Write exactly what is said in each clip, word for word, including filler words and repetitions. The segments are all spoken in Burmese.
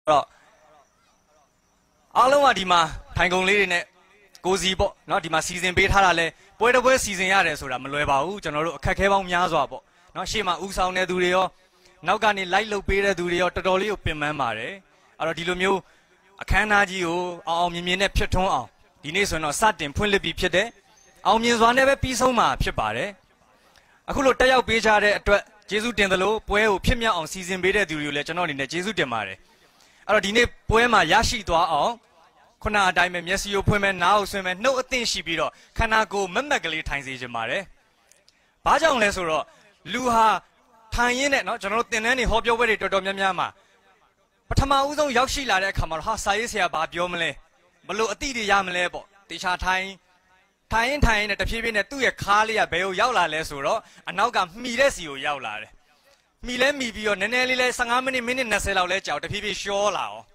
တော့အားလုံးကဒီမှာထိုင်ကုန်လေးတွေနဲ့ကိုစီပေါ့နော်ဒီမှာစီစဉ်ပေးထားတာလဲပွဲတစ်ပွဲစီစဉ်ရတယ်ဆိုတာမလွယ်ပါဘူးကျွန်တော်တို့အခက်ခဲပေါင်းများစွာပေါ့နော်ရှေ့မှာဥဆောင်တဲ့သူတွေရောနောက်ကနေလိုက်လုပ်ပေးတဲ့သူတွေရောတော်တော်လေးကိုပင်ပန်းပါတယ်အဲ့တော့ဒီလိုမျိုးအခမ်းအနားကြီးကိုအောင်အောင်မြင်မြင်နဲ့ဖြစ်ထွန်းအောင်ဒီနေ့ဆိုရင်တော့စတင်ဖွင့်လှစ်ပြီးဖြစ်တဲ့အောင်မြင်စွာနဲ့ပဲပြီးဆုံးမှာဖြစ်ပါတယ်အခုလိုတက်ရောက်ပေးကြတဲ့အတွက်ကျေးဇူးတင်သလိုပွဲကိုဖြစ်မြောက်အောင်စီစဉ်ပေးတဲ့သူတွေကိုလည်းကျွန်တော်အနေနဲ့ကျေးဇူးတင်ပါတယ်အဲ့တော့ဒီနေ့ပွဲမှာရရှိသွားအောင်ခုနအတိုင်းပဲမျက်စိကိုဖွင့်မဲ့နားကိုဆွဲမဲ့နှုတ်အသင့်ရှိပြီးတော့ခန္ဓာကိုယ်မက်မက်ကလေးထိုင်စေချင်ပါတယ်။ဘာကြောင့်လဲဆိုတော့လူဟာထိုင်ရင်းနဲ့နော်ကျွန်တော်တို့သင်တန်းတွေဟောပြောပွဲတွေတော်တော်များများမှာပထမဦးဆုံးရောက်ရှိလာတဲ့အခါမှာတော့ဟာစာရေးဆရာဘာပြောမလဲဘလို့အတိတွေရမလဲပေါ့တေချာထိုင်ထိုင်ရင်ထိုင်ရင်နဲ့တဖြည်းဖြည်းနဲ့သူ့ရဲ့ခါးလေးကဘယ်ကိုရောက်လာလဲဆိုတော့အနောက်ကမှီတဲ့စီကိုရောက်လာတယ်။မှီလဲမှီပြီးတော့နည်းနည်းလေးလဲဆယ်ငါးမိနစ်မိနစ်၂၀လောက်လဲကြောက်တဖြည်းဖြည်းရှောလာအောင်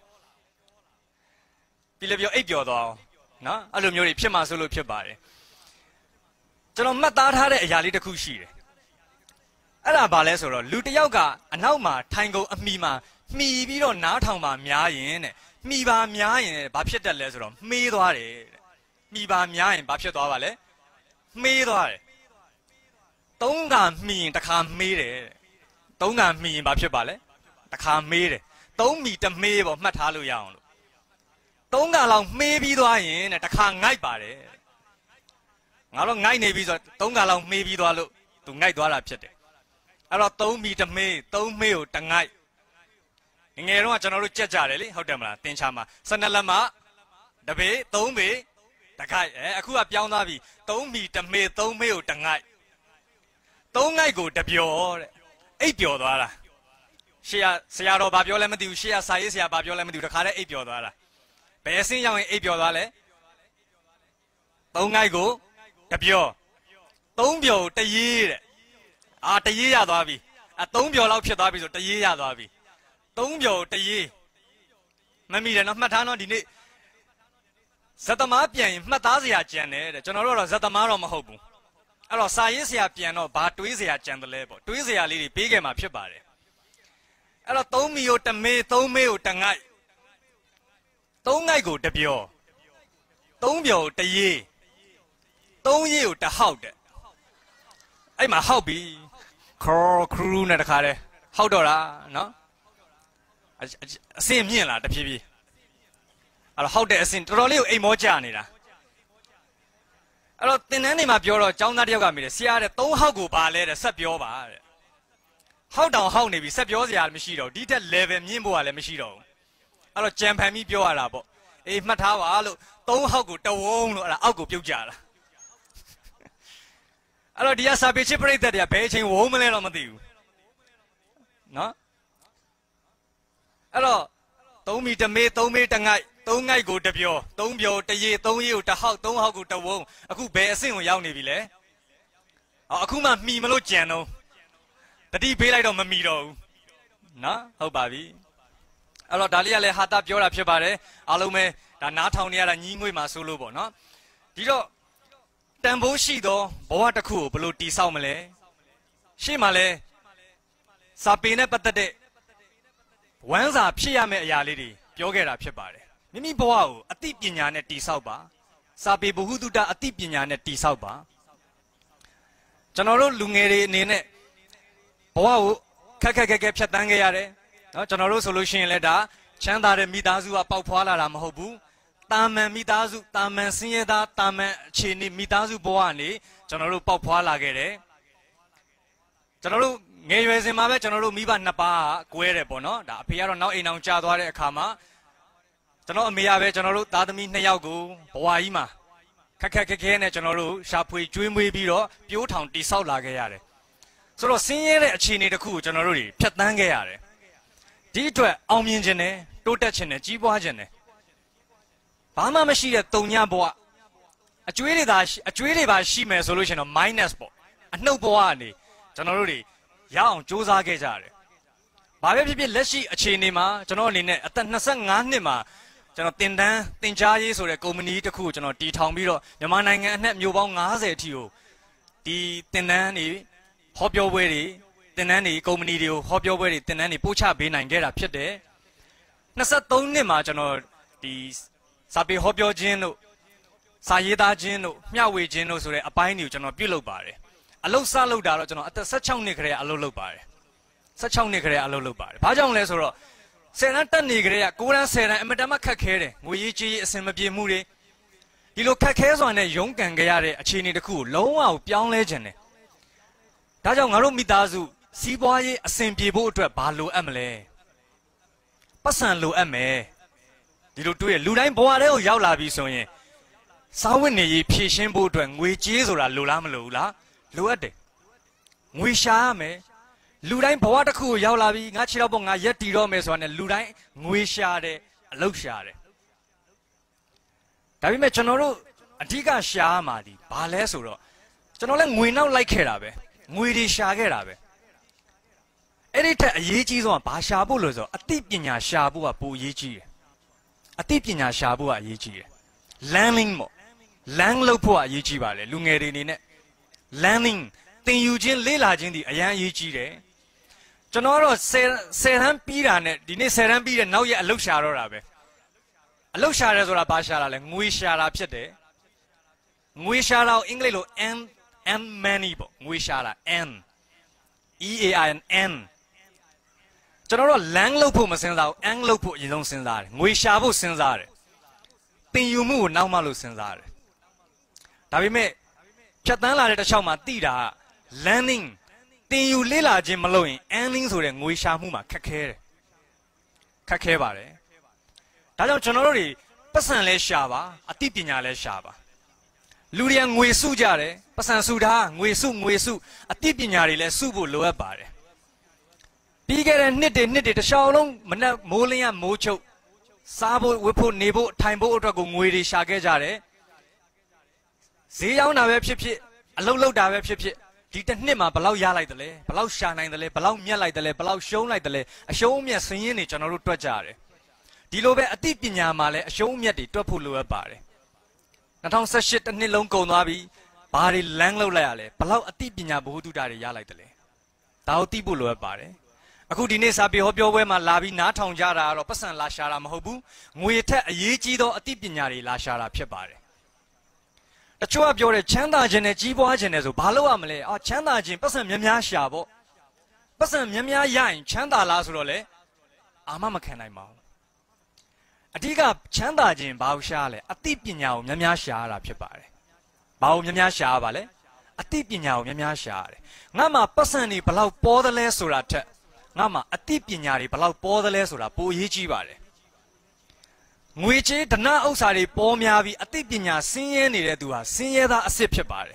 ပြီးလည်းပြောအိပ်ပျော်သွားအောင်နော်အဲ့လိုမျိုးတွေဖြစ်မှာဆိုလို့ဖြစ်ပါတယ်ကျွန်တော်မှတ်သားထားတဲ့အရာလေးတစ်ခုရှိတယ်အဲ့ဒါဘာလဲဆိုတော့လူတစ်ယောက်ကအနောက်မှာထိုင်ကုန်အမိမှာမှီပြီးတော့နားထောင်ပါများရင်တဲ့မှီပါများရင်ဘာဖြစ်တတ်လဲဆိုတော့မှေးသွားတယ်တဲ့မှီပါများရင်ဘာဖြစ်သွားပါလဲမှေးသွားတယ်သုံးခါမှီရင်တစ်ခါမှေးတယ်သုံးခါမှီရင်ဘာဖြစ်ပါလဲတစ်ခါမှေးတယ်သုံးမှီတစ်မှေးပေါ့မှတ်ထားလို့ရအောင်လို့သုံးခါလောက်မှေးပြီးသွားရင်တဲ့တစ်ခါငိုက်ပါတယ်ငါတော့ငိုက်နေပြီဆိုတော့သုံးခါလောက်မှေးပြီးသွားလို့သူငိုက်သွားတာဖြစ်တယ်အဲ့တော့သုံးမီတစ်မှေးသုံးမှေးကိုတငိုက်ငယ်တော့ကျွန်တော်တို့ကြက်ကြတယ်လေဟုတ်တယ်မလားတင်ချာမှာစနလက်မတပေသုံးပေတခိုက်အဲအခုကပြောင်းသွားပြီသုံးမီတစ်မှေးသုံးမှေးကိုတငိုက်သုံးငိုက်ကိုတပျော်တဲ့အိပ်ပျော်သွားတာရှေ့ကဆရာတော်ဘာပြောလဲမသိဘူးရှေ့ကစာရေးဆရာဘာပြောလဲမသိဘူးတခါတည်းအိပ်ပျော်သွားတာဘယ်အဆင်းရောက်ရင်အိပ်ပျော်သွားလဲသုံးငိုက်ကိုတပျော်သုံးပျော်တရေးတဲ့အာတရေးရသွားပြီအသုံးပျော်လောက်ဖြစ်သွားပြီဆိုတရေးရသွားပြီသုံးပျော်တရေးမမိတယ်နော်မှတ်ထားနော်ဒီနေ့ဇတ်သမားပြန်ရင်မှတ်သားစရာကြံတယ်တဲ့ကျွန်တော်တို့ကတော့ဇတ်သမားတော့မဟုတ်ဘူးအဲ့တော့စာရေးဆရာပြန်တော့ဘာတွေးစရာကြံတယ်လဲပေါ့တွေးစရာလေးတွေပေးခဲ့မှာဖြစ်ပါတယ်အဲ့တော့သုံးမီကိုတမေးသုံးမေးကိုတငိုက်သုံးငိုက်ကိုတပျော်သုံးပျော်တရေးသုံးရေးကိုတဟောက်တဲ့အဲ့မှာဟောက်ပြီခေါ်ခရူးနဲ့တခါတည်းဟောက်တော့တာနော်အစင်မြင့်လာတဖြည်းဖြည်းအဲ့တော့ဟောက်တဲ့အစင်တော်တော်လေးကိုအိမ်မောကြနေတာအဲ့တော့သင်တန်းတွေမှာပြောတော့ကျောင်းသားတယောက်ကမေးတယ်ဆရာတဲ့သုံးဟောက်ကိုပါလဲတဲ့ဆက်ပြောပါတဲ့ဟောက်တောင်ဟောက်နေပြီဆက်ပြောစရာမရှိတော့ဒီတက် level မြင့်ဖို့ကလည်းမရှိတော့ဘူးအဲ့တော့ကြံဖန်ပြီးပြောရတာပေါ့အေးမှတ်ထားပါလို့သုံးဟောက်ကိုတဝုံလို့အဲ့ဒါအောက်ကိုပြုတ်ကြတာအဲ့တော့ဒီကစာပေချစ်ပရိသတ်တွေကဘယ်အချိန်ဝုံးမလဲတော့မသိဘူးနော်အဲ့တော့သုံးမီတမေးသုံးမေးတငိုက်သုံးငိုက်ကိုတပျော်သုံးပျော်တရေသုံးရေကိုတဟောက်သုံးဟောက်ကိုတဝုံအခုဘယ်အဆင့်ကိုရောက်နေပြီလဲအခုမှမှီမလို့ကြံတော့တတိပေးလိုက်တော့မမှီတော့ဘူးနော်ဟုတ်ပါပြီအဲ့တော့ဒါလေးကလည်းဟာတာပြောတာဖြစ်ပါတယ်အားလုံးပဲဒါနားထောင်နေရတာညီးငွေ့မှာဆိုလို့ပေါ့နော်ဒီတော့တန်ဖိုးရှိသောဘဝတစ်ခုကိုဘယ်လိုတည်ဆောက်မလဲရှေ့မှာလဲစာပေနဲ့ပတ်သက်တဲ့ဝမ်းစာဖြစ်ရမယ့်အရာလေးတွေပြောခဲ့တာဖြစ်ပါတယ်မိမိဘဝကိုအသိပညာနဲ့တည်ဆောက်ပါစာပေဘ ഹു တုတအသိပညာနဲ့တည်ဆောက်ပါကျွန်တော်တို့လူငယ်တွေအနေနဲ့ဘဝကိုခက်ခက်ခက်ခက်ဖြတ်တန်းခဲ့ရတယ်နော်ကျွန်တော်တို့ဆိုလို့ရှိရင်လည်းဒါချမ်းသာတဲ့မိသားစုကပေါက်ဖွာလာတာမဟုတ်ဘူးတာမန်မိသားစုတာမန်စင်းရဲသားတာမန်အခြေအနေမိသားစုဘဝကနေကျွန်တော်တို့ပေါက်ဖွာလာခဲ့တယ်ကျွန်တော်တို့ငယ်ရွယ်စဉ်မှာပဲကျွန်တော်တို့မိဘနှစ်ပါးကွဲတယ်ပေါ့နော်ဒါအဖေကတော့နောက်အိမ်အောင်ကြာသွားတဲ့အခါမှာကျွန်တော်အမေကပဲကျွန်တော်တို့သားသမီးနှစ်ယောက်ကိုဘဝကြီးမှာခက်ခက်ခက်ခဲနဲ့ကျွန်တော်တို့ရှာဖွေကျွေးမွေးပြီးတော့ပြိုးထောင်တိဆောက်လာခဲ့ရတယ်ဆိုတော့စင်းရဲတဲ့အခြေအနေတစ်ခုကိုကျွန်တော်တို့တွေဖြတ်တန်းခဲ့ရတယ်ဒီအတွက်အောင်မြင်ခြင်းနဲ့တိုးတက်ခြင်းနဲ့ကြီးပွားခြင်းနဲ့ဘာမှမရှိတဲ့တုံညဘဝအကျွေးတွေသာအကျွေးတွေပါရှိမယ်ဆိုလို့ရှိရင်တော့ minus ပေါ့အနှုတ်ဘဝကနေကျွန်တော်တို့တွေရအောင်စူးစမ်းခဲ့ကြရတယ်။ဘာပဲဖြစ်ဖြစ်လက်ရှိအခြေအနေမှာကျွန်တော်အနေနဲ့အသက်၂၅နှစ်မှာကျွန်တော်တင်တန်းတင်ကြားရေးဆိုတဲ့ကုမ္ပဏီတစ်ခုကိုကျွန်တော်တည်ထောင်ပြီးတော့မြန်မာနိုင်ငံအနှံ့မြို့ပေါင်း၅၀အထိကိုဒီတင်တန်းတွေဟောပြောပွဲတွေတင်တန်းတွေကုမ္ပဏီတွေကိုဟောပြောပွဲတွေတင်တန်းတွေပို့ချပေးနိုင်ခဲ့တာဖြစ်တယ်။နှစ်ဆက်သုံးနှစ်မှာကျွန်တော်ဒီစာပေဟောပြောခြင်းတို့စာရေးသားခြင်းတို့မျှဝေခြင်းတို့ဆိုတဲ့အပိုင်းတွေကိုကျွန်တော်ပြုလုပ်ပါတယ်အလုပ်စလုပ်တာတော့ကျွန်တော်အသက်၁၆နှစ်ခရေအလုပ်လုပ်ပါတယ်၁၆နှစ်ခရေအလုပ်လုပ်ပါတယ်ဘာကြောင့်လဲဆိုတော့ဆယ်တန်းတက်နေကြတဲ့ကိုရန်ဆယ်တန်းအမတမခက်ခဲတယ်ငွေရေးကြေးရေးအဆင်မပြေမှုတွေဒီလိုခက်ခဲစွာနဲ့ရုန်းကန်ကြရတဲ့အခြေအနေတစ်ခုကိုလုံးဝပြောင်းလဲခြင်းတယ်ဒါကြောင့်ငါတို့မိသားစုစီးပွားရေးအဆင်ပြေဖို့အတွက်ဘာလိုအပ်မလဲပတ်စံလိုအပ်မယ်ဒီလိုတွေးရလူတိုင်းဘဝထဲကိုရောက်လာပြီဆိုရင်စားဝတ်နေရေးဖြည့်ရှင်းဖို့အတွက်ငွေကြေးဆိုတာလိုလားမလိုဘူးလားလိုအပ်တယ်ငွေရှာရမယ်လူတိုင်းဘဝတစ်ခုကိုရောက်လာပြီငါခြေတော့ပေါ့ငါရက်တီတော့မယ်ဆိုတာနဲ့လူတိုင်းငွေရှာတယ်အလုပ်ရှာတယ်ဒါပေမဲ့ကျွန်တော်တို့အဓိကရှာရမှာဒီဘာလဲဆိုတော့ကျွန်တော်လည်းငွေနောက်လိုက်ခဲ့တာပဲငွေတွေရှာခဲ့တာပဲအဲ့ဒီထက်အရေးကြီးဆုံးကဘာရှာဖို့လို့ဆိုတော့အသိပညာရှာဖို့ကပိုအရေးကြီးတယ်အသိပညာရှာဖို့ကအရေးကြီးတယ် learning ပေါ့ learn လုပ်ဖို့ကအရေးကြီးပါလေလူငယ်တွေအနေနဲ့ learning သင်ယူခြင်းလေ့လာခြင်းဒီအရင်အရေးကြီးတယ်ကျွန်တော်တော့ဆယ်ဆယ်တန်းပြီးတာနဲ့ဒီနေ့ဆယ်တန်းပြီးတဲ့နောက်ရက်အလုပ်ရှာတော့တာပဲအလုပ်ရှာရဲဆိုတာဘာရှာတာလဲငွေရှာတာဖြစ်တယ်ငွေရှာတာကိုအင်္ဂလိပ်လို n n money ပေါ့ငွေရှာတာ n e a i n n ကျွန်တော်တို့ lang လုပ်ဖို့မစဉ်းစားဘူး ang လုပ်ဖို့အရင်ဆုံးစဉ်းစားတယ်ငွေရှာဖို့စဉ်းစားတယ်သင်ယူမှုကိုနောက်မှလို့စဉ်းစားတယ်ဒါပေမဲ့ဖြတ်တန်းလာတဲ့တစ်ချောင်းမှာတိတာ learning သင်ယူလေ့လာခြင်းမလုပ်ရင် earning ဆိုတဲ့ငွေရှာမှုမှာခက်ခဲတယ်ခက်ခဲပါတယ်ဒါကြောင့်ကျွန်တော်တို့တွေပတ်စံလဲရှာပါအသိပညာလဲရှာပါလူတွေကငွေစုကြတယ်ပတ်စံစုတာငွေစုငွေစုအသိပညာတွေလဲစုဖို့လိုအပ်ပါတယ်ပြီးခဲ့တဲ့နှစ်တွေနှစ်တွေတစ်ချောင်းလုံးမနဲ့မိုးလင်းရမိုးချုပ်စားဖို့ဝတ်ဖို့နေဖို့ထိုင်ဖို့အတွက်ကိုငွေတွေရှာခဲ့ကြတယ်ဈေးရောက်တာပဲဖြစ်ဖြစ်အလုပ်လုပ်တာပဲဖြစ်ဖြစ်ဒီတစ်နှစ်မှာဘယ်လောက်ရလိုက်တယ်လဲဘယ်လောက်ရှာနိုင်တယ်လဲဘယ်လောက်မြတ်လိုက်တယ်လဲဘယ်လောက်ရှုံးလိုက်တယ်လဲအရှုံးအမြတ်စင်းရင်းတွေကျွန်တော်တို့တွက်ကြတယ်ဒီလိုပဲအသိပညာမှာလည်းအရှုံးအမြတ်တွေတွက်ဖို့လိုအပ်ပါတယ်၂၀၁၈တစ်နှစ်လုံးကုန်သွားပြီဘာတွေလမ်းလောက်လိုက်ရလဲဘယ်လောက်အသိပညာဘ ഹു တုတာတွေရလိုက်တယ်လဲဒါကိုသိဖို့လိုအပ်ပါတယ်အခုဒီနေ့စာပေဟောပြောပွဲမှာလာပြီးနားထောင်ကြတာကတော့ပတ်စံလာရှာတာမဟုတ်ဘူးငွေထက်အရေးကြီးသောအသိပညာတွေလာရှာတာဖြစ်ပါတယ်တချို့ကပြောတယ်ချမ်းသာခြင်းနဲ့ကြီးပွားခြင်းနဲ့ဆိုဘာလို့ရမလဲအာချမ်းသာခြင်းပတ်စံများများရှာပေါ့ပတ်စံများများရရင်ချမ်းသာလားဆိုတော့လေအာမမခံနိုင်ပါဘူးအဓိကချမ်းသာခြင်းဘာလို့ရှာလဲအသိပညာကိုများများရှာရတာဖြစ်ပါတယ်ဘာကိုများများရှာရပါလဲအသိပညာကိုများများရှာရတယ်ငါမှပတ်စံတွေဘလောက်ပေါ်သလဲဆိုတာထက်ငါမှအသိပညာတွေဘလောက်ပေါ်သလဲဆိုတာပိုအရေးကြီးပါတယ်ငွေချေးဓနဥစ္စာတွေပေါ်များပြီးအသိပညာဆင်းရဲနေတဲ့သူဟာဆင်းရဲသားအစစ်ဖြစ်ပါတယ်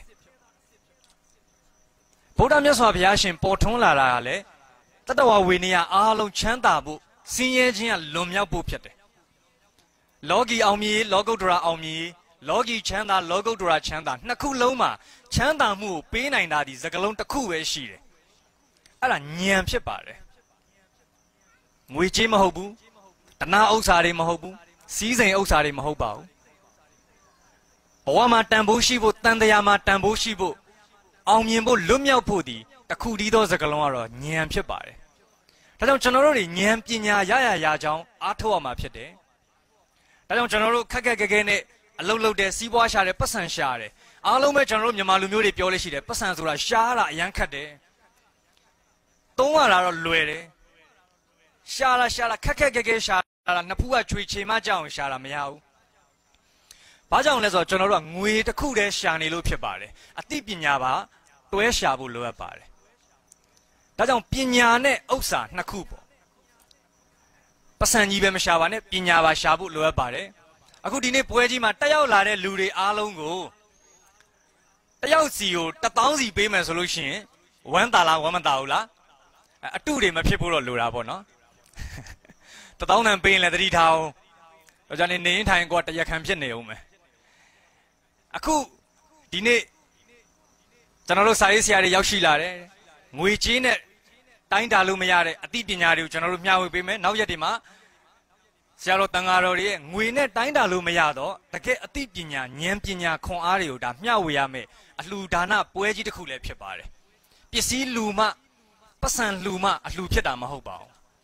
ဗုဒ္ဓမြတ်စွာဘုရားရှင်ပေါ်ထွန်းလာတာကလည်းတတ္တဝဝေနည်းအားလုံးချမ်းသာဖို့ဆင်းရဲခြင်းကလွန်မြောက်ဖို့ဖြစ်တယ်လောကီအောင်မြင်လောကုတ္တရာအောင်မြင်လောကီချမ်းသာလောကုတ္တရာချမ်းသာနှစ်ခုလုံးမှာချမ်းသာမှုကိုပေးနိုင်တာဒီစကလုံးတစ်ခုပဲရှိတယ်အဲ့ဒါဉာဏ်ဖြစ်ပါတယ်ငွေကြေးမဟုတ်ဘူးတဏှာဥစ္စာတွေမဟုတ်ဘူးစီးစိမ်ဥစ္စာတွေမဟုတ်ပါဘူးဘဝမှာတန်ဖိုးရှိဖို့တန်တရားမှာတန်ဖိုးရှိဖို့အောင်မြင်ဖို့လွတ်မြောက်ဖို့ဒီတစ်ခုတည်းသောစကားလုံးကတော့ဉာဏ်ဖြစ်ပါတယ်ဒါကြောင့်ကျွန်တော်တို့တွေဉာဏ်ပညာရရရကြောင်းအားထုတ်ရမှာဖြစ်တယ်ဒါကြောင့်ကျွန်တော်တို့ခက်ခက်ခဲခဲနဲ့အလုပ်လုပ်တဲ့စီးပွားရှာတဲ့ပတ်စံရှာတယ်အားလုံးပဲကျွန်တော်တို့မြန်မာလူမျိုးတွေပြောလို့ရှိတယ်ပတ်စံဆိုတာရှားတာအရန်ခက်တယ်သုံးရတာတော့လွယ်တယ်ရှားလာရှားလာခက်ခက်ခဲခဲရှားလာနှစ်ဖူးကချွေချေမှကြောက်အောင်ရှားတာမရဘူးဘာကြောင့်လဲဆိုတော့ကျွန်တော်တို့ကငွေတစ်ခုတည်းရှာနေလို့ဖြစ်ပါတယ်အသိပညာပါတွဲရှာဖို့လိုအပ်ပါတယ်ဒါကြောင့်ပညာနဲ့ဥစ္စာနှစ်ခုပေါ့ပတ်စံကြီးပဲမရှာပါနဲ့ပညာပါရှာဖို့လိုအပ်ပါတယ်အခုဒီနေ့ပွဲကြီးမှာတက်ရောက်လာတဲ့လူတွေအားလုံးကိုတယောက်စီကိုတစ်သောင်းစီပေးမယ်ဆိုလို့ရှိရင်ဝမ်းသာလားဝမ်းမသာဘူးလားအတုတွေမဖြစ်ဖို့တော့လိုတာပေါ့နော်တစ်သောင်းတန်ပေးရင်လည်းသတိထားအောင်တော့ကြာနေနေထိုင်ကွာတရခံဖြစ်နေအောင်မယ်အခုဒီနေ့ကျွန်တော်တို့စာရေးဆရာတွေရောက်ရှိလာတယ်ငွေကြေးနဲ့တိုင်းတာလို့မရတဲ့အသိပညာတွေကိုကျွန်တော်တို့မျှဝေပေးမယ်နောက်ရက်တွေမှာဆရာတော်တန်ဃာတော်တွေရဲ့ငွေနဲ့တိုင်းတာလို့မရတော့တကယ်အသိပညာဉာဏ်ပညာခွန်အားတွေကိုဒါမျှဝေရမယ်အလှူဒါနပွဲကြီးတစ်ခုလည်းဖြစ်ပါတယ်ပစ္စည်းလူမှပတ်စံလူမှအလှူဖြစ်တာမဟုတ်ပါဘူး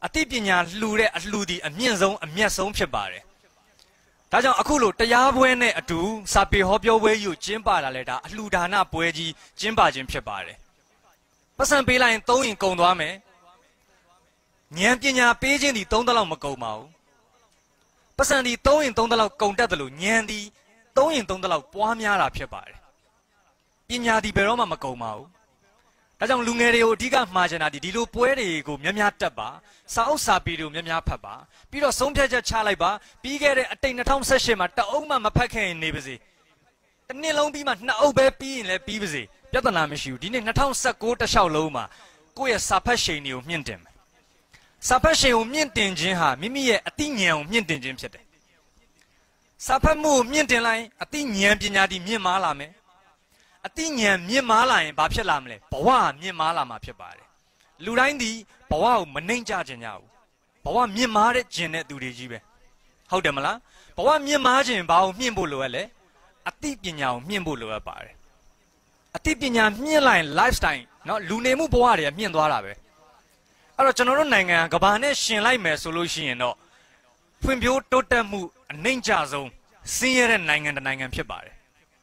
အသိပညာလှူတဲ့အလှူဒီအမြင့်ဆုံးအမြတ်ဆုံးဖြစ်ပါတယ်ဒါကြောင့်အခုလိုတရားပွဲနဲ့အတူစာပေဟောပြောပွဲကြီးကိုကျင်းပတာလဲဒါအလှူဒါနပွဲကြီးကျင်းပခြင်းဖြစ်ပါတယ်ပတ်စံပေးလိုက်ရင်သုံးရင်ကုန်သွားမယ်ဉာဏ်ပညာပေးခြင်းဒီသုံးတလောက်မကုန်ပါဘူးပတ်စံဒီသုံးရင်သုံးတလောက်ကုန်တတ်တယ်လို့ဉာဏ်ဒီသုံးရင်သုံးတလောက်ပွားများတာဖြစ်ပါတယ်ပညာဒီဘယ်တော့မှမကုန်ပါဘူးဒါကြောင့်လူငယ်တွေကိုအဓိကမှာချင်တာဒီဒီလိုပွဲတွေကိုများများတက်ပါစာအုပ်စာပေတွေကိုများများဖတ်ပါပြီးတော့ဆုံးဖြတ်ချက်ချလိုက်ပါပြီးခဲ့တဲ့အတိတ်၂၀၁၈မှာတအုပ်မှမဖတ်ခဲ့ရင်နေပါစေတစ်နှစ်လုံးပြီးမှနှစ်အုပ်ပဲပြီးရင်လည်းပြီးပါစေပြဿနာမရှိဘူးဒီနေ့၂၀၁၉တစ်လျှောက်လုံးမှာကိုယ့်ရဲ့စာဖတ်ရှိန်တွေကိုမြင့်တင်မယ်စာဖတ်ရှိန်ကိုမြင့်တင်ခြင်းဟာမိမိရဲ့အသိဉာဏ်ကိုမြင့်တင်ခြင်းဖြစ်တယ်စာဖတ်မှုကိုမြင့်တင်လိုက်အသိဉာဏ်ပညာဒီမြင့်မားလာမယ်အသိဉာဏ်မြင့်မားလာရင်ဘာဖြစ်လာမလဲဘဝမြင့်မားလာမှာဖြစ်ပါတယ်လူတိုင်းဒီဘဝကိုမနှိမ့်ကြခြင်းကြဘူးဘဝမြင့်မားတဲ့ခြင်းတဲ့သူတွေကြီးပဲဟုတ်တယ်မလားဘဝမြင့်မားခြင်းဘာကိုမြင့်ဖို့လိုရလဲအသိပညာကိုမြင့်ဖို့လိုရပါတယ်အသိပညာမြင့်လိုက် lifestyle เนาะလူနေမှုဘဝတွေကမြင့်သွားတာပဲအဲ့တော့ကျွန်တော်တို့နိုင်ငံကဘာနဲ့ရှင်လိုက်မယ်ဆိုလို့ရှိရင်တော့ဖွံ့ဖြိုးတိုးတက်မှုအနှိမ့်ကျဆုံးဆင်းရဲတဲ့နိုင်ငံတစ်နိုင်ငံဖြစ်ပါတယ်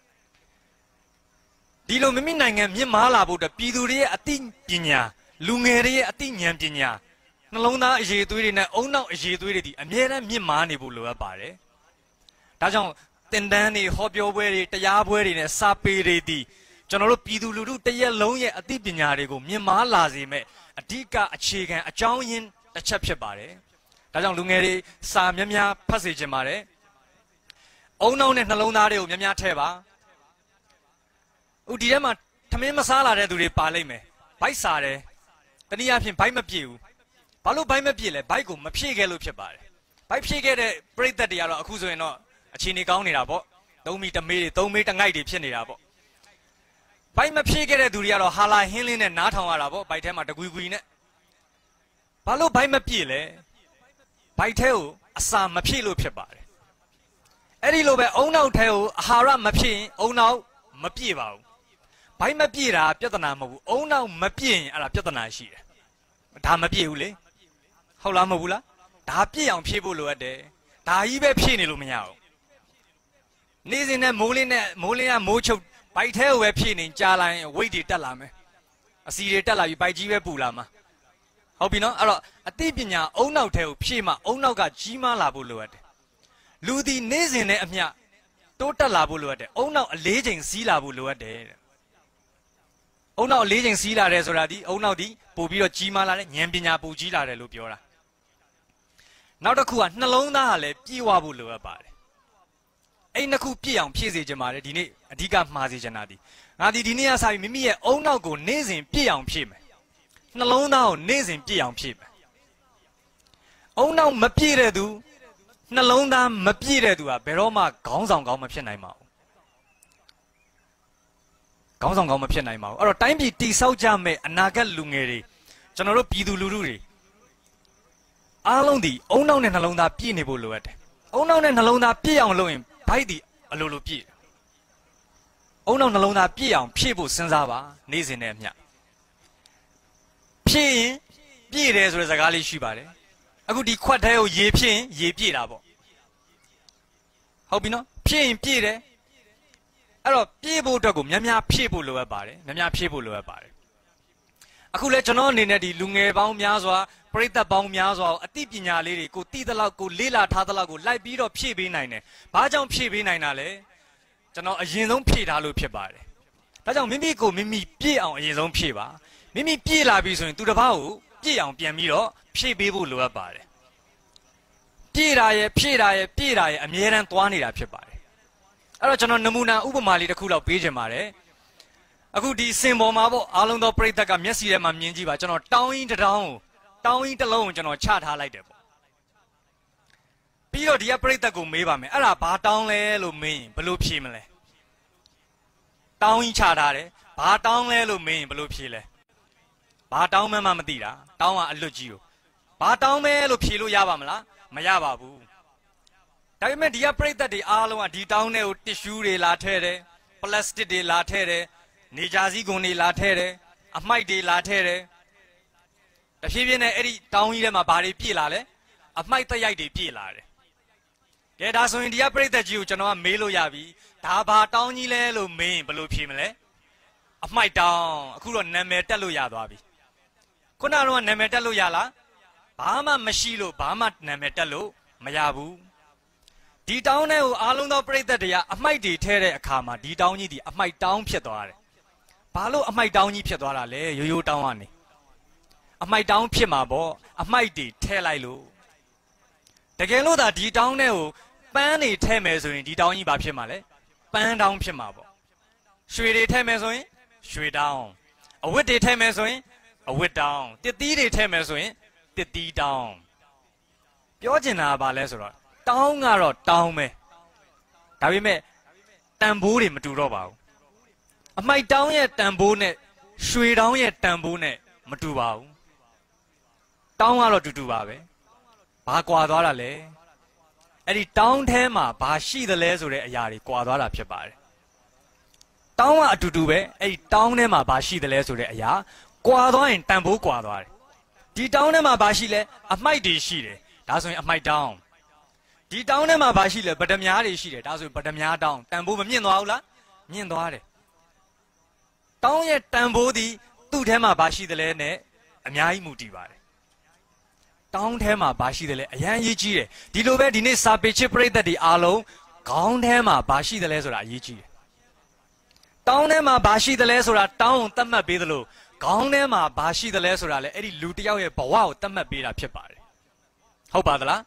ဒီလိုမိမိနိုင်ငံမြင့်မားလာဖို့အတွက်ပြည်သူတွေရဲ့အသိပညာလူငယ်တွေရဲ့အသိဉာဏ်ပညာနှလုံးသားအရေးသွေးတွေနဲ့အုံနောက်အရေးသွေးတွေဒီအမြဲတမ်းမြင့်မားနေဖို့လိုအပ်ပါတယ်ဒါကြောင့်သင်တန်းတွေဟောပြောပွဲတွေတရားပွဲတွေနဲ့စာပေတွေဒီကျွန်တော်တို့ပြည်သူလူထုတရက်လုံးရဲ့အသိပညာတွေကိုမြင့်မားလာစေမဲ့အဓိကအခြေခံအကြောင်းရင်းတစ်ချက်ဖြစ်ပါတယ်ဒါကြောင့်လူငယ်တွေစာများများဖတ်စေချင်ပါတယ်အုံနောက်နဲ့နှလုံးသားတွေကိုများများထည့်ပါဥဒီထဲမှာထမင်းမစားလာတဲ့သူတွေပါလိမ့်မယ်ဘိုက်စားတယ်တနည်းအားဖြင့်ဘိုက်မပြည့်ဘူးဘာလို့ဘိုက်မပြည့်လဲဘိုက်ကိုမဖြည့်ခဲ့လို့ဖြစ်ပါတယ်ဘိုက်ဖြည့်ခဲ့တဲ့ပြိတ္တတွေကတော့အခုဆိုရင်တော့အခြေအနေကောင်းနေတာပေါ့သုံးမီတမေးတွေသုံးမေးတငိုက်တွေဖြစ်နေတာပေါ့ဘိုက်မဖြည့်ခဲ့တဲ့သူတွေကတော့ဟာလာဟင်းလင်းနဲ့နားထောင်ရတာပေါ့ဘိုက်ထဲမှာတကွီကွီနဲ့ဘာလို့ဘိုက်မပြည့်လဲဘိုက်ထဲကိုအစာမဖြည့်လို့ဖြစ်ပါတယ်အဲ့ဒီလိုပဲအုံနောက်ထဲကိုအာဟာရမဖြည့်ရင်အုံနောက်မပြည့်ပါဘူးဘိုက်မပြည့်တာပြဿနာမဟုတ်ဘူးအုံနောက်မပြည့်ရင်အဲ့ဒါပြဿနာရှိတယ်ဒါမပြည့်ဘူးလေဟုတ်လားမဟုတ်ဘူးလားဒါပြည့်အောင်ဖြည့်ဖို့လိုအပ်တယ်ဒါကြီးပဲဖြည့်နေလို့မရဘူးနေ့စဉ်နဲ့မိုးလင်းနဲ့မိုးလင်းကမိုးချုပ်ဘိုက်ထဲကိုပဲဖြည့်နေကြားလိုက်ဝိတ်တွေတက်လာမယ်အစီတွေတက်လာပြီးဘိုက်ကြီးပဲပူလာမှာဟုတ်ပြီနော်အဲ့တော့အသိပညာအုံနောက်ထဲကိုဖြည့်မှအုံနောက်ကကြီးမားလာဖို့လိုအပ်တယ်လူဒီနေ့စဉ်နဲ့အမျှတိုးတက်လာဖို့လိုအပ်တယ်အုံနောက်အလေးချိန်စီးလာဖို့လိုအပ်တယ်အုံနောက်အလေးချိန်စီးလာတယ်ဆိုတာဒီအုံနောက်ဒီပို့ပြီးတော့ကြီးမားလာတဲ့ဉာဏ်ပညာပို့ကြီးလာတယ်လို့ပြောတာနောက်တစ်ခုကနှလုံးသားကလည်းပြည့်ဝဖို့လိုအပ်ပါတယ်အဲ့နှစ်ခုပြည့်အောင်ဖြည့်စေချင်ပါတယ်ဒီနေ့အဓိကမှားစေချင်တာဒီငါဒီဒီနေ့ကစပြီးမိမိရဲ့အုံနောက်ကိုနေ့စဉ်ပြည့်အောင်ဖြည့်မယ်နှလုံးသားကိုနေ့စဉ်ပြည့်အောင်ဖြည့်မယ်အုံနောက်မပြည့်တဲ့သူနှလုံးသားမပြည့်တဲ့သူကဘယ်တော့မှခေါင်းဆောင်ကောင်းမဖြစ်နိုင်ပါဘူးခေါင်းဆောင်ကောင်းမဖြစ်နိုင်ပါဘူးအဲ့တော့တိုင်းပြည်တည်ဆောက်ကြမဲ့အနာဂတ်လူငယ်တွေကျွန်တော်တို့ပြည်သူလူထုတွေအားလုံးဒီအုံနောက်နဲ့နှလုံးသားပြည့်နေဖို့လိုအပ်တယ်အုံနောက်နဲ့နှလုံးသားပြည့်အောင်လုပ်ရင်ဘိုက်ဒီအလိုလိုပြည့်အုံနောက်နှလုံးသားပြည့်အောင်ဖြည့်ဖို့စဉ်းစားပါနေ့စဉ်နဲ့အမျှဖြည့်ရင်ပြည့်တယ်ဆိုတဲ့စကားလေးရှိပါတယ်အခုဒီခွက်ထဲကိုရေဖြည့်ရင်ရေပြည့်တာပေါ့ဟုတ်ပြီနော်ဖြည့်ရင်ပြည့်တယ်အဲ့တော့ပြည့်ဖို့အတွက်ကိုများများဖြည့်ဖို့လိုအပ်ပါတယ်များများဖြည့်ဖို့လိုအပ်ပါတယ်အခုလဲကျွန်တော်အနေနဲ့ဒီလူငယ်ပေါင်းများစွာပရိသတ်ပေါင်းများစွာအသိပညာလေးတွေကိုတည်သလောက်ကိုလေးလာထားသလောက်ကိုလိုက်ပြီးတော့ဖြည့်ပေးနိုင်တယ်ဘာကြောင့်ဖြည့်ပေးနိုင်တာလဲကျွန်တော်အရင်ဆုံးဖြည့်ထားလို့ဖြစ်ပါတယ်ဒါကြောင့်မိမိကိုမိမိပြည့်အောင်အရင်ဆုံးဖြည့်ပါမိမိပြည့်လာပြီဆိုရင်သူတစ်ပါးကိုပြည့်အောင်ပြန်ပြီးတော့ဖြည့်ပေးဖို့လိုအပ်ပါတယ်ပြည့်တာရဲ့ဖြည့်တာရဲ့ပြည့်တာရဲ့အမြဲတမ်းသွားနေတာဖြစ်ပါတယ်အဲ့တော့ကျွန်တော်နမူနာဥပမာလေးတစ်ခုတော့ပေးချင်ပါတယ်အခုဒီစင်ပေါ်မှာပေါ့အားလုံးသောပရိသတ်ကမျက်စိထဲမှာမြင်ကြည့်ပါကျွန်တော်တောင်းရင်တစ်တောင်းကိုတောင်းရင်တစ်လုံးကိုကျွန်တော်ချထားလိုက်တယ်ပေါ့ပြီးတော့ဒီကပရိသတ်ကိုမေးပါမယ်အဲ့ဒါဘာတောင်းလဲလို့မေးရင်ဘယ်လိုဖြေမလဲတောင်းရင်ချထားတယ်ဘာတောင်းလဲလို့မေးရင်ဘယ်လိုဖြေလဲဘာတောင်းမှမသိတာတောင်းကအလွတ်ကြီးကိုဘာတောင်းမဲလို့ဖြေလို့ရပါမလားမရပါဘူးဒါပေမဲ့ဒီကပရိသတ်တွေအားလုံးကဒီတောင်းတဲ့ကိုတစ်ရှူးတွေလာထည့်တယ်ပလတ်စတစ်တွေလာထည့်တယ်နေကြစည်းကုန်တွေလာထည့်တယ်အမိုက်တွေလာထည့်တယ်တဖြည်းဖြည်းနဲ့အဲ့ဒီတောင်းကြီးထဲမှာဘာတွေပြည့်လာလဲအမိုက်တရိုက်တွေပြည့်လာတယ်ကဲဒါဆိုရင်ဒီကပြိတ္တကြီးကိုကျွန်တော်ကမေးလို့ရပြီဒါဘာတောင်းကြီးလဲလို့မေးရင်ဘယ်လိုဖြေမလဲအမိုက်တောင်းအခုတော့နာမည်တက်လို့ရသွားပြီခုနကတော့နာမည်တက်လို့ရလားဘာမှမရှိလို့ဘာမှနာမည်တက်လို့မရဘူးဒီတောင်းတဲ့ကိုအားလုံးသောပြိတ္တတွေကအမိုက်တွေထဲတဲ့အခါမှာဒီတောင်းကြီးဒီအမိုက်တောင်းဖြစ်သွားတယ်ဘာလို့အမိုက်တောင်းကြီးဖြစ်သွားတာလဲရိုးရိုးတောင်းကနေအမိုက်တောင်းဖြစ်မှာပေါ့အမိုက်တွေထဲလိုက်လို့တကယ်လို့သာဒီတောင်းတဲ့ကိုပန်းတွေထဲမယ်ဆိုရင်ဒီတောင်းကြီးဘာဖြစ်မှာလဲပန်းတောင်းဖြစ်မှာပေါ့ရွှေတွေထဲမယ်ဆိုရင်ရွှေတောင်းအဝတ်တွေထဲမယ်ဆိုရင်အဝတ်တောင်းတစ်သီးတွေထဲမယ်ဆိုရင်တစ်သီးတောင်းပြောချင်တာကဘာလဲဆိုတော့တောင်းကတော့တောင်းပဲဒါပေမဲ့တန်ဖိုးတွေမတူတော့ပါဘူးအမိုက်တောင်းရဲ့တန်ဖိုးနဲ့ရွှေတောင်းရဲ့တန်ဖိုးနဲ့မတူပါဘူးတောင်းကတော့တူတူပါပဲဘာကွာသွားတာလဲအဲ့ဒီတောင်းထဲမှာဘာရှိသလဲဆိုတဲ့အရာတွေကွာသွားတာဖြစ်ပါတယ်တောင်းကအတူတူပဲအဲ့ဒီတောင်းထဲမှာဘာရှိသလဲဆိုတဲ့အရာကွာသွားရင်တန်ဖိုးကွာသွားတယ်ဒီတောင်းထဲမှာဘာရှိလဲအမိုက်တွေရှိတယ်ဒါဆိုရင်အမိုက်တောင်းဒီတောင်းထဲမှာဘာရှိလဲဗဒမြားတွေရှိတယ်ဒါဆိုရင်ဗဒမြားတောင်းတန်ဖိုးမမြင့်သွားဘူးလားမြင့်သွားတယ်တောင်းရဲ့တန်ဖိုးသည်သူ့ထဲမှာဘာရှိသလဲနဲ့အများကြီးမူတည်ပါတယ်တောင်းထဲမှာဘာရှိသလဲအရန်ရေးကြီးတယ်ဒီလိုပဲဒီနေ့စာပေချစ်ပရိသတ်တွေအားလုံးခေါင်းထဲမှာဘာရှိသလဲဆိုတာအရေးကြီးတယ်တောင်းထဲမှာဘာရှိသလဲဆိုတာတောင်းကိုသတ်မှတ်ပေးသလိုခေါင်းထဲမှာဘာရှိသလဲဆိုတာလည်းအဲ့ဒီလူတစ်ယောက်ရဲ့ဘဝကိုသတ်မှတ်ပေးတာဖြစ်ပါတယ်ဟုတ်ပါသလား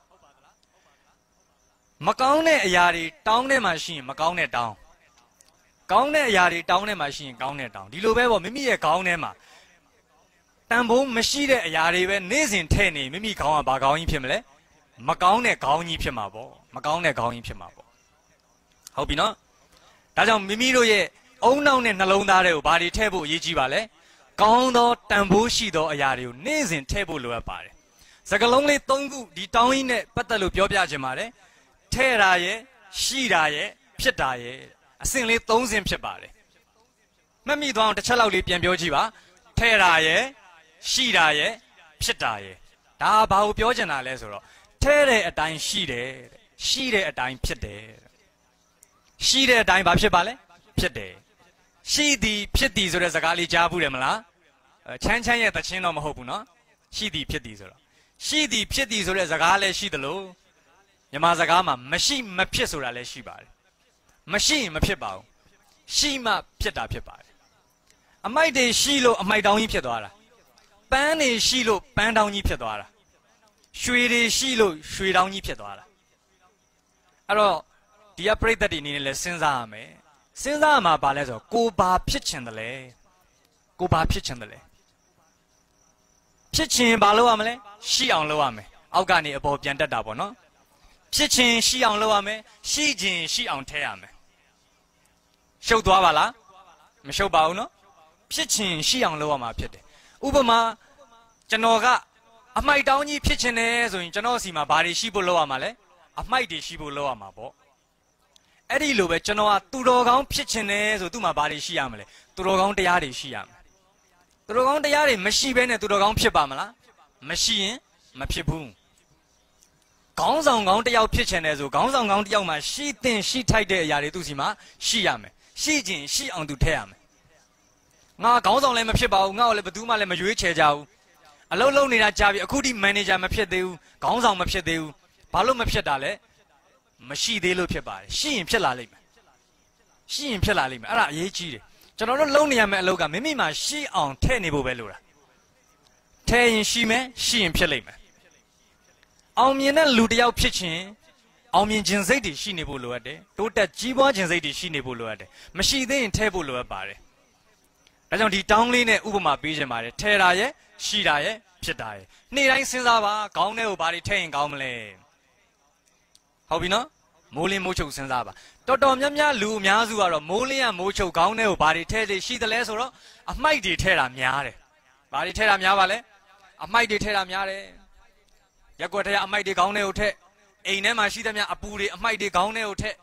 မကောင်းတဲ့အရာတွေတောင်းထဲမှာရှိရင်မကောင်းတဲ့တောင်းကောင်းတဲ့အရာတွေတောင်းထဲမှာရှိရင်ကောင်းတဲ့တောင်းဒီလိုပဲပေါ့မိမိရဲ့ခေါင်းထဲမှာတန်ဖိုးမရှိတဲ့အရာတွေပဲနေ့စဉ်ထည့်နေမိမိခေါင်းကဘာခေါင်းကြီးဖြစ်မလဲမကောင်းတဲ့ခေါင်းကြီးဖြစ်မှာပေါ့မကောင်းတဲ့ခေါင်းကြီးဖြစ်မှာပေါ့ဟုတ်ပြီနော်ဒါကြောင့်မိမိတို့ရဲ့အုံနောက်နဲ့နှလုံးသားတွေကိုဘာတွေထည့်ဖို့အရေးကြီးပါလဲကောင်းသောတန်ဖိုးရှိသောအရာတွေကိုနေ့စဉ်ထည့်ဖို့လိုအပ်ပါတယ်စကားလုံးလေး၃ခုဒီတောင်းကြီးနဲ့ပတ်သက်လို့ပြောပြခြင်းပါတယ်ထည့်တာရဲ့ရှိတာရဲ့ဖြစ်တာရဲ့အစဉ်လေး၃ဆင့်ဖြစ်ပါတယ်မှတ်မိသွားအောင်တစ်ချက်လောက်လေးပြန်ပြောကြည့်ပါထည့်တာရဲ့ရှိတာရဲ့ဖြစ်တာရဲ့ဒါဘာကိုပြောချင်တာလဲဆိုတော့ထဲတဲ့အတိုင်းရှိတယ်ရှိတဲ့အတိုင်းဖြစ်တယ်ရှိတဲ့အတိုင်းဘာဖြစ်ပါလဲဖြစ်တယ်ရှိသည်ဖြစ်သည်ဆိုတဲ့စကားလေးကြားဘူးတယ်မလားချမ်းချမ်းရဲ့သချင်းတော့မဟုတ်ဘူးနော်ရှိသည်ဖြစ်သည်ဆိုတော့ရှိသည်ဖြစ်သည်ဆိုတဲ့စကားလည်းရှိတယ်လို့မြန်မာစကားမှာမရှိမဖြစ်ဆိုတာလည်းရှိပါတယ်မရှိရင်မဖြစ်ပါဘူးရှိမှဖြစ်တာဖြစ်ပါတယ်အမိုက်တွေရှိလို့အမိုက်တောင်းကြီးဖြစ်သွားတာပန်းတွေရှိလို့ပန်းတောင်းကြီးဖြစ်သွားတာရွှေတွေရှိလို့ရွှေတောင်းကြီးဖြစ်သွားတာအဲ့တော့ဒီကပြိတ္တတွေအနေနဲ့လည်းစဉ်းစားရမယ်စဉ်းစားရမှာပါလဲဆိုတော့ကိုဘာဖြစ်ချင်တယ်လဲကိုဘာဖြစ်ချင်တယ်လဲဖြစ်ချင်ဘာလုပ်ရမလဲရှိအောင်လုပ်ရမယ်အောက်ကနေအပေါ်ပြန်တက်တာပေါ့နော်ဖြစ်ချင်ရှိအောင်လုပ်ရမယ်ရှိချင်ရှိအောင်ထဲရမယ်ရှုပ်သွားပါလားမရှုပ်ပါဘူးနော်ဖြစ်ချင်ရှိအောင်လုပ်ရမှာဖြစ်တယ်ဥပမာကျွန်တော်ကအမိုက်တောင်းကြီးဖြစ်ချင်တယ်ဆိုရင်ကျွန်တော်စီမှာဘာတွေရှိဖို့လုပ်ရမှာလဲအမိုက်တွေရှိဖို့လုပ်ရမှာပေါ့အဲ့ဒီလိုပဲကျွန်တော်ကသူတော်ကောင်းဖြစ်ချင်တယ်ဆိုသူ့မှာဘာတွေရှိရမလဲသူတော်ကောင်းတရားတွေရှိရမယ်သူတော်ကောင်းတရားတွေမရှိဘဲနဲ့သူတော်ကောင်းဖြစ်ပါမလားမရှိရင်မဖြစ်ဘူးခေါင်းဆောင်ကောင်းတယောက်ဖြစ်ချင်တယ်ဆိုခေါင်းဆောင်ကောင်းတယောက်မှာရှိတဲ့ရှိထိုက်တဲ့အရာတွေသူ့စီမှာရှိရမယ်ရှိခြင်းရှိအောင်သူထည့်ရမယ်ငါခေါင်းဆောင်လည်းမဖြစ်ပါဘူးငါ့ကိုလည်းဘယ်သူမှလည်းမရွေးချယ်ကြဘူးအလုပ်လုပ်နေတာကြာပြီအခုထိမန်နေဂျာမဖြစ်သေးဘူးခေါင်းဆောင်မဖြစ်သေးဘူးဘာလို့မဖြစ်တာလဲမရှိသေးလို့ဖြစ်ပါတယ်ရှိရင်ဖြစ်လာလိမ့်မယ်ရှိရင်ဖြစ်လာလိမ့်မယ်အဲ့ဒါအရေးကြီးတယ်ကျွန်တော်တို့လုပ်နေရမယ့်အလုပ်ကမိမိမှာရှိအောင်ထည့်နေဖို့ပဲလိုတာထည့်ရင်ရှိမယ်ရှိရင်ဖြစ်လိမ့်မယ်အောင်မြင်တဲ့လူတစ်ယောက်ဖြစ်ခြင်းအောင်မြင်ခြင်းစိတ်တွေရှိနေဖို့လိုအပ်တယ်တိုးတက်ကြီးပွားခြင်းစိတ်တွေရှိနေဖို့လိုအပ်တယ်မရှိသေးရင်ထည့်ဖို့လိုအပ်ပါတယ်ဒါကြောင့်ဒီတောင်းလေးနဲ့ဥပမာပေးခြင်းပါတယ်ထဲတာရဲ့ရှိတာရဲ့ဖြစ်တာရဲ့နေ့တိုင်းစဉ်းစားပါခေါင်းထဲကိုဘာတွေထည့်ရင်ကောင်းမလဲဟုတ်ပြီနော်မိုးလင်းမိုးချုပ်စဉ်းစားပါတော်တော်များများလူအများစုကတော့မိုးလင်းရမိုးချုပ်ခေါင်းထဲကိုဘာတွေထည့်လေရှိသလဲဆိုတော့အမိုက်တွေထည့်တာများတယ်ဘာတွေထည့်တာများပါလဲအမိုက်တွေထည့်တာများတယ်ရက်ွက်ထဲကအမိုက်တွေခေါင်းထဲကိုထည့်အိမ်ထဲမှာရှိသမျှအပူတွေအမိုက်တွေခေါင်းထဲကိုထည့်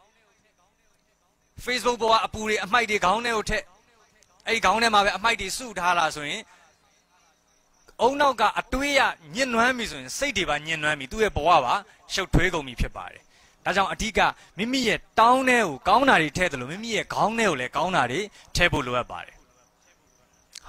Facebook ပေါ်ကအပူတွေအမိုက်တွေခေါင်းထဲကိုထည့်အဲ့ဒီခေါင်းထဲမှာပဲအမိုက်တွေစုထားလာဆိုရင်အုံနောက်ကအတွေးရညှဉ်းနှွမ်းပြီဆိုရင်စိတ်တွေပါညှဉ်းနှွမ်းပြီသူ့ရဲ့ဘဝပါရှုပ်ထွေးကုန်ပြီဖြစ်ပါတယ်ဒါကြောင့်အဓိကမိမိရဲ့တောင်းထဲကိုကောင်းတာတွေထည့်တယ်လို့မိမိရဲ့ခေါင်းထဲကိုလည်းကောင်းတာတွေထည့်ဖို့လိုအပ်ပါတယ်